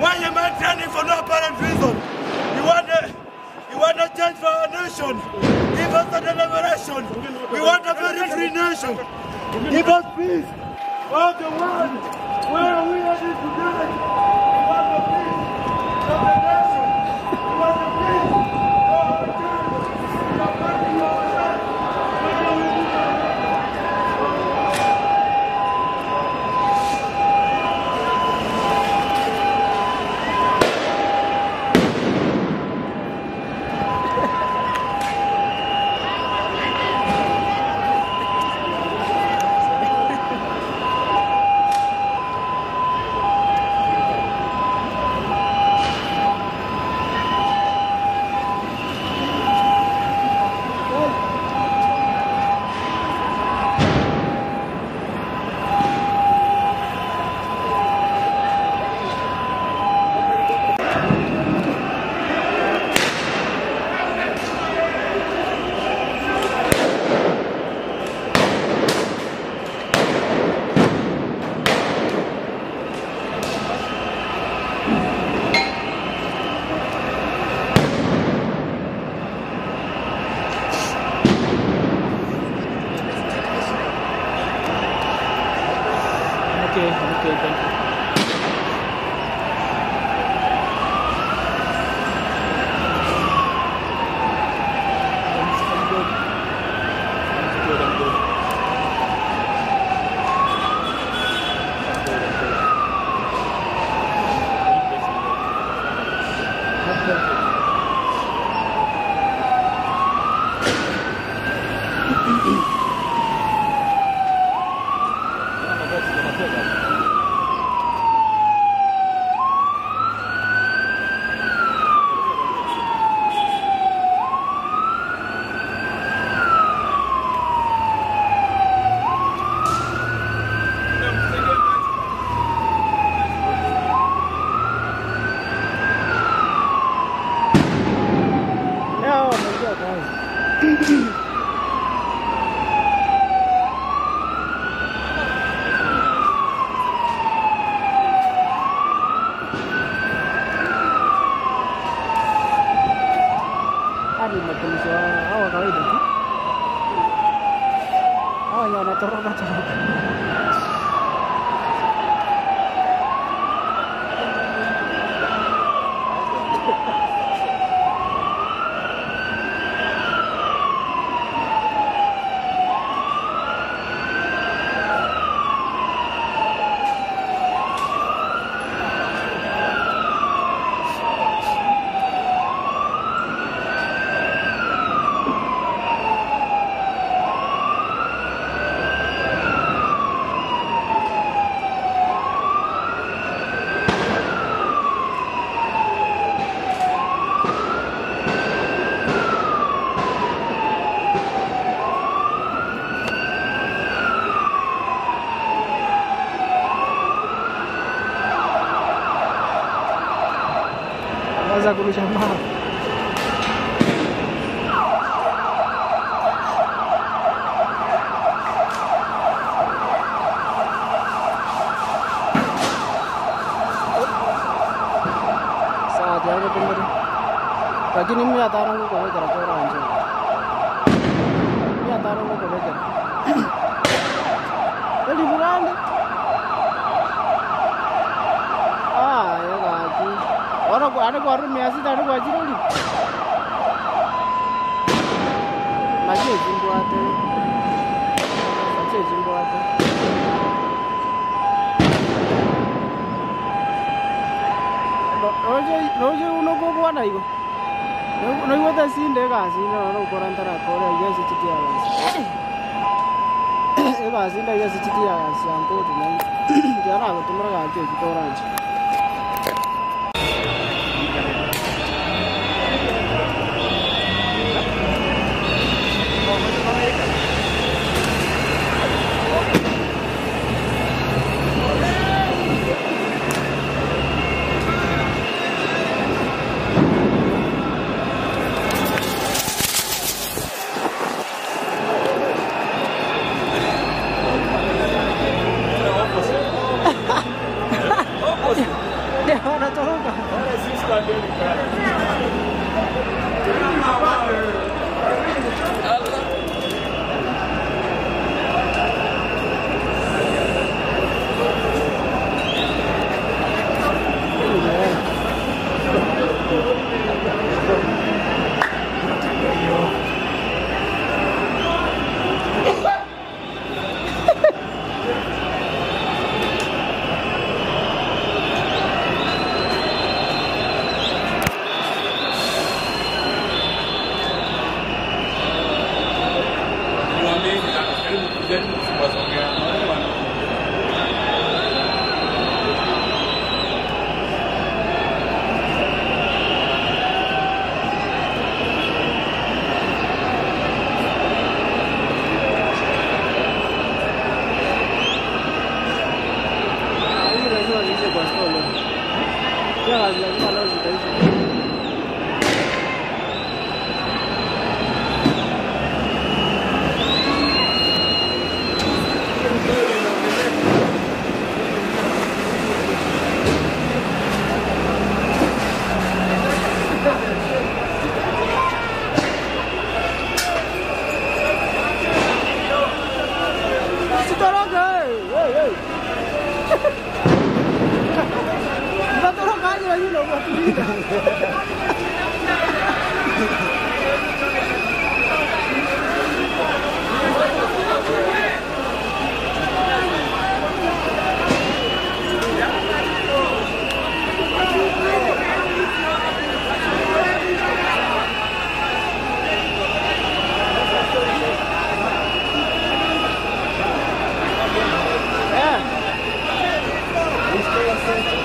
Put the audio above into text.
Why are you maintaining for no apparent reason? You want a change for our nation. Give us a deliberation. We want a very free nation. Give us peace. All the world. Where are we headed today? We want the peace of the nation. We want the peace of our children. We are fighting for our lives. Where are we today? Okay, thank you. Za kurusha mawe. Sawa jago pemberi. Lakini mimi ataron ko kwa jara kwa anje. Mimi ataron ko kwa jara. Eli burande. Ya gaji. Orang ada baru measi ada gaji lagi. Masih jumbo ada. Roje uno ko buat ayo. No ibu tak sih deh kasih, no koran tera koran ya si citi aja. Kasih deh ya si citi aja, siangku tu nih. Jangan aku tu mereka aja kita orang aja. Wanatoroka. Yeah.